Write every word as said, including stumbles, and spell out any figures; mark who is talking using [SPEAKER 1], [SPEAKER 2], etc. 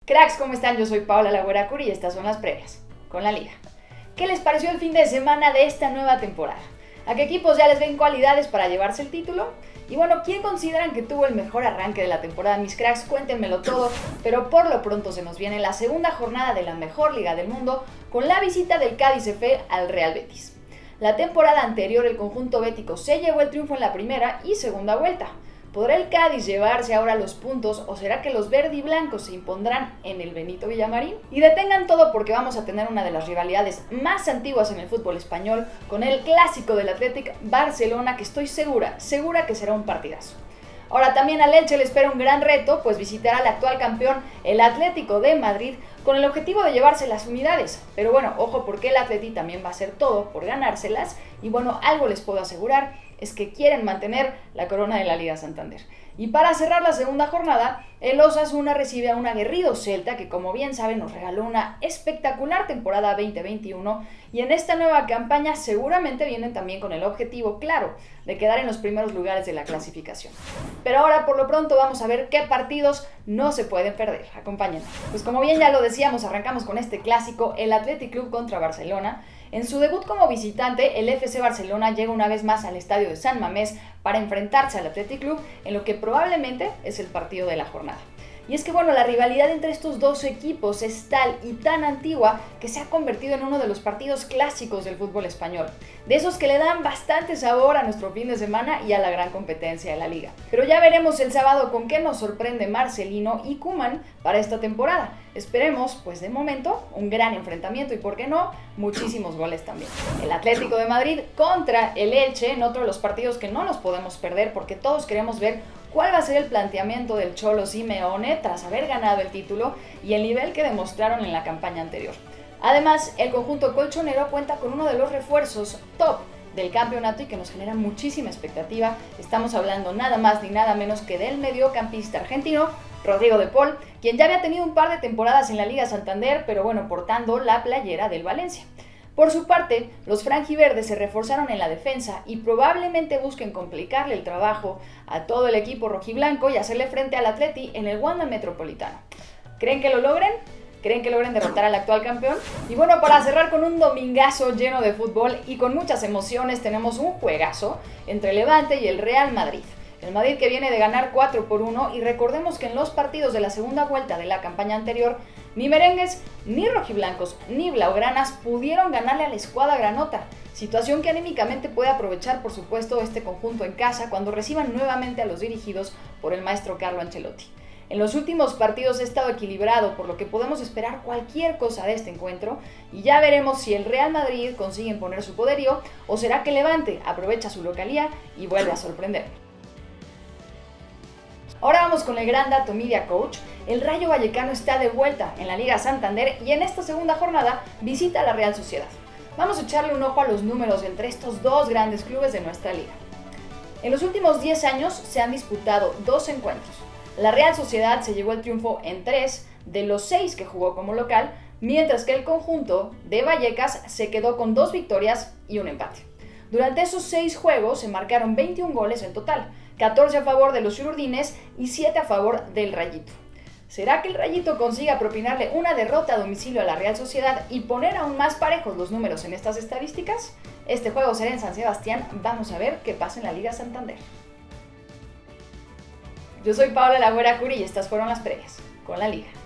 [SPEAKER 1] Cracks, ¿cómo están? Yo soy Paola Lagüera Curi y estas son las previas con la Liga. ¿Qué les pareció el fin de semana de esta nueva temporada? ¿A qué equipos ya les ven cualidades para llevarse el título? Y bueno, ¿quién consideran que tuvo el mejor arranque de la temporada? Mis cracks, cuéntenmelo todo, pero por lo pronto se nos viene la segunda jornada de la mejor liga del mundo con la visita del Cádiz F al Real Betis. La temporada anterior el conjunto bético se llevó el triunfo en la primera y segunda vuelta. ¿Podrá el Cádiz llevarse ahora los puntos o será que los verdiblancos se impondrán en el Benito Villamarín? Y detengan todo porque vamos a tener una de las rivalidades más antiguas en el fútbol español con el clásico del Athletic Barcelona, que estoy segura, segura que será un partidazo. Ahora también al Elche le espera un gran reto, pues visitará al actual campeón, el Atlético de Madrid, con el objetivo de llevarse las unidades. Pero bueno, ojo porque el Atleti también va a hacer todo por ganárselas y bueno, algo les puedo asegurar, es que quieren mantener la corona de la Liga Santander. Y para cerrar la segunda jornada, el Osasuna recibe a un aguerrido Celta que, como bien saben, nos regaló una espectacular temporada veinte veintiuno y en esta nueva campaña seguramente vienen también con el objetivo claro de quedar en los primeros lugares de la clasificación. Pero ahora por lo pronto vamos a ver qué partidos no se pueden perder. Acompáñenme. Pues como bien ya lo decíamos, arrancamos con este clásico, el Athletic Club contra Barcelona. En su debut como visitante, el F C Barcelona llega una vez más al estadio de San Mamés para enfrentarse al Athletic Club en lo que probablemente es el partido de la jornada. Y es que bueno, la rivalidad entre estos dos equipos es tal y tan antigua que se ha convertido en uno de los partidos clásicos del fútbol español, de esos que le dan bastante sabor a nuestro fin de semana y a la gran competencia de la liga. Pero ya veremos el sábado con qué nos sorprende Marcelino y Koeman para esta temporada. Esperemos, pues de momento, un gran enfrentamiento y por qué no, muchísimos goles también. El Atlético de Madrid contra el Elche en otro de los partidos que no nos podemos perder porque todos queremos ver cuál va a ser el planteamiento del Cholo Simeone tras haber ganado el título y el nivel que demostraron en la campaña anterior. Además, el conjunto colchonero cuenta con uno de los refuerzos top del campeonato y que nos genera muchísima expectativa. Estamos hablando nada más ni nada menos que del mediocampista argentino Rodrigo de Paul, quien ya había tenido un par de temporadas en la Liga Santander, pero bueno, portando la playera del Valencia. Por su parte, los franjiverdes se reforzaron en la defensa y probablemente busquen complicarle el trabajo a todo el equipo rojiblanco y hacerle frente al Atleti en el Wanda Metropolitano. ¿Creen que lo logren? ¿Creen que logren derrotar al actual campeón? Y bueno, para cerrar con un domingazo lleno de fútbol y con muchas emociones, tenemos un juegazo entre el Levante y el Real Madrid. El Madrid que viene de ganar cuatro por uno y recordemos que en los partidos de la segunda vuelta de la campaña anterior, ni merengues, ni rojiblancos, ni blaugranas pudieron ganarle a la escuadra granota, situación que anímicamente puede aprovechar por supuesto este conjunto en casa cuando reciban nuevamente a los dirigidos por el maestro Carlo Ancelotti. En los últimos partidos ha estado equilibrado, por lo que podemos esperar cualquier cosa de este encuentro y ya veremos si el Real Madrid consigue imponer su poderío o será que Levante aprovecha su localía y vuelve a sorprender. Ahora vamos con el gran dato Media Coach. El Rayo Vallecano está de vuelta en la Liga Santander y en esta segunda jornada visita a la Real Sociedad. Vamos a echarle un ojo a los números entre estos dos grandes clubes de nuestra liga. En los últimos diez años se han disputado dos encuentros. La Real Sociedad se llevó el triunfo en tres de los seis que jugó como local, mientras que el conjunto de Vallecas se quedó con dos victorias y un empate. Durante esos seis juegos se marcaron veintiún goles en total, catorce a favor de los chururdines y siete a favor del Rayito. ¿Será que el Rayito consiga propinarle una derrota a domicilio a la Real Sociedad y poner aún más parejos los números en estas estadísticas? Este juego será en San Sebastián, vamos a ver qué pasa en la Liga Santander. Yo soy Paola Lagüera Curi y estas fueron las previas con la Liga.